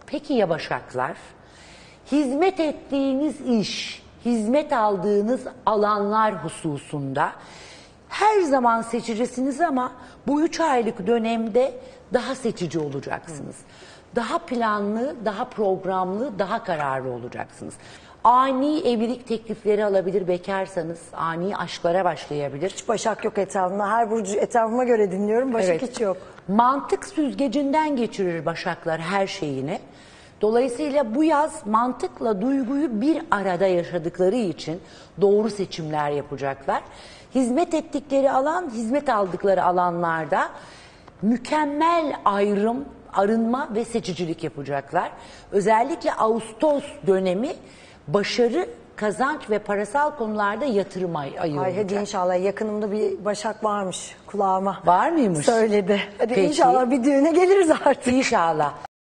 Peki ya Başaklar? Hizmet ettiğiniz iş, hizmet aldığınız alanlar hususunda her zaman seçicisiniz ama bu 3 aylık dönemde daha seçici olacaksınız. Daha planlı, daha programlı, daha kararlı olacaksınız. Ani evlilik teklifleri alabilir bekarsanız, ani aşklara başlayabilir. Hiç Başak yok etrafımda. Her burcu etrafıma göre dinliyorum. Başak hiç yok. Mantık süzgecinden geçirir Başaklar her şeyini. Dolayısıyla bu yaz mantıkla duyguyu bir arada yaşadıkları için doğru seçimler yapacaklar. Hizmet ettikleri alan, hizmet aldıkları alanlarda mükemmel ayrım, arınma ve seçicilik yapacaklar. Özellikle Ağustos dönemi başarı, kazanç ve parasal konularda yatırım ayı Ay olacak. hadi inşallah, yakınımda bir Başak varmış kulağıma. Var mıymış? Söyledi. Hadi Peki. inşallah bir düğüne geliriz artık. İnşallah.